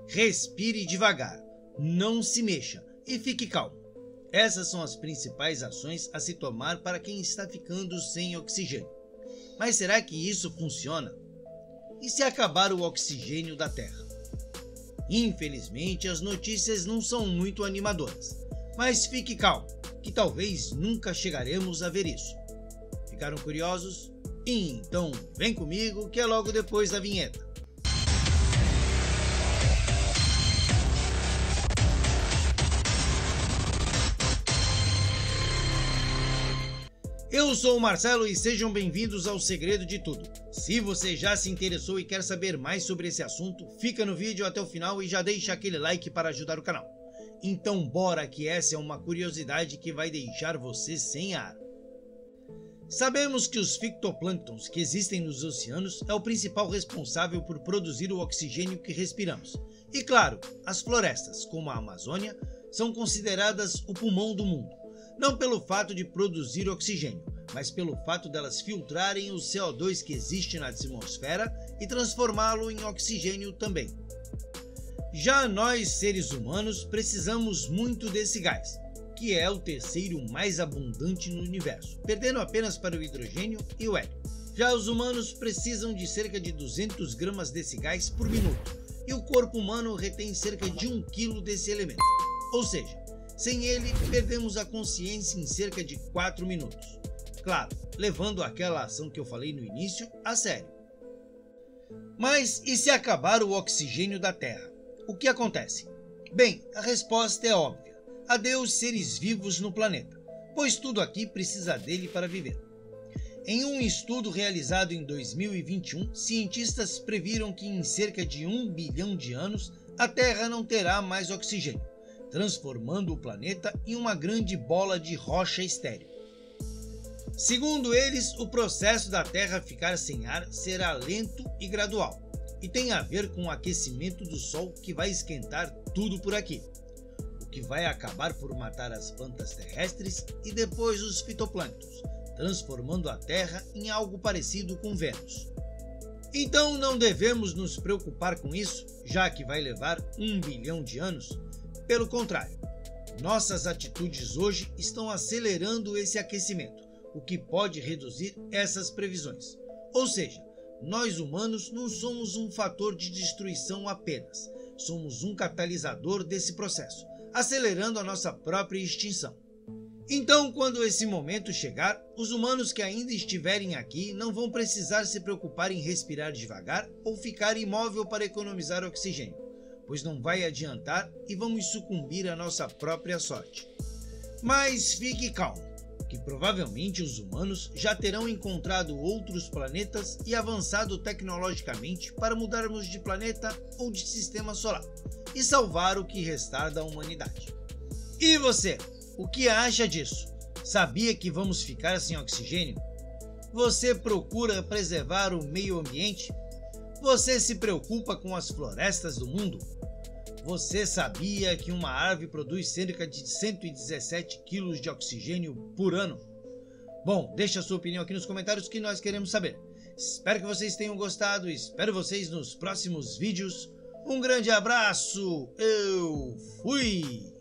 Respire devagar, não se mexa e fique calmo. Essas são as principais ações a se tomar para quem está ficando sem oxigênio. Mas será que isso funciona? E se acabar o oxigênio da Terra? Infelizmente, as notícias não são muito animadoras, mas fique calmo, que talvez nunca chegaremos a ver isso. Ficaram curiosos? Então vem comigo que é logo depois da vinheta. Eu sou o Marcelo e sejam bem-vindos ao Segredo de Tudo. Se você já se interessou e quer saber mais sobre esse assunto, fica no vídeo até o final e já deixa aquele like para ajudar o canal. Então bora que essa é uma curiosidade que vai deixar você sem ar. Sabemos que os fitoplânctons que existem nos oceanos é o principal responsável por produzir o oxigênio que respiramos. E claro, as florestas, como a Amazônia, são consideradas o pulmão do mundo. Não pelo fato de produzir oxigênio, mas pelo fato delas filtrarem o CO2 que existe na atmosfera e transformá-lo em oxigênio também. Já nós, seres humanos, precisamos muito desse gás, que é o terceiro mais abundante no universo, perdendo apenas para o hidrogênio e o hélio. Já os humanos precisam de cerca de 200 gramas desse gás por minuto, e o corpo humano retém cerca de 1 kg desse elemento, ou seja, sem ele, perdemos a consciência em cerca de 4 minutos. Claro, levando aquela ação que eu falei no início a sério. Mas e se acabar o oxigênio da Terra? O que acontece? Bem, a resposta é óbvia. Adeus seres vivos no planeta, pois tudo aqui precisa dele para viver. Em um estudo realizado em 2021, cientistas previram que em cerca de 1 bilhão de anos a Terra não terá mais oxigênio, transformando o planeta em uma grande bola de rocha estéril. Segundo eles, o processo da Terra ficar sem ar será lento e gradual, e tem a ver com o aquecimento do Sol que vai esquentar tudo por aqui, o que vai acabar por matar as plantas terrestres e depois os fitoplânctons, transformando a Terra em algo parecido com Vênus. Então não devemos nos preocupar com isso, já que vai levar 1 bilhão de anos. Pelo contrário, nossas atitudes hoje estão acelerando esse aquecimento, o que pode reduzir essas previsões. Ou seja, nós humanos não somos um fator de destruição apenas, somos um catalisador desse processo, acelerando a nossa própria extinção. Então, quando esse momento chegar, os humanos que ainda estiverem aqui não vão precisar se preocupar em respirar devagar ou ficar imóvel para economizar oxigênio, pois não vai adiantar e vamos sucumbir à nossa própria sorte. Mas fique calmo, que provavelmente os humanos já terão encontrado outros planetas e avançado tecnologicamente para mudarmos de planeta ou de sistema solar e salvar o que restar da humanidade. E você, o que acha disso? Sabia que vamos ficar sem oxigênio? Você procura preservar o meio ambiente? Você se preocupa com as florestas do mundo? Você sabia que uma árvore produz cerca de 117 kg de oxigênio por ano? Bom, deixa a sua opinião aqui nos comentários que nós queremos saber. Espero que vocês tenham gostado e espero vocês nos próximos vídeos. Um grande abraço, eu fui!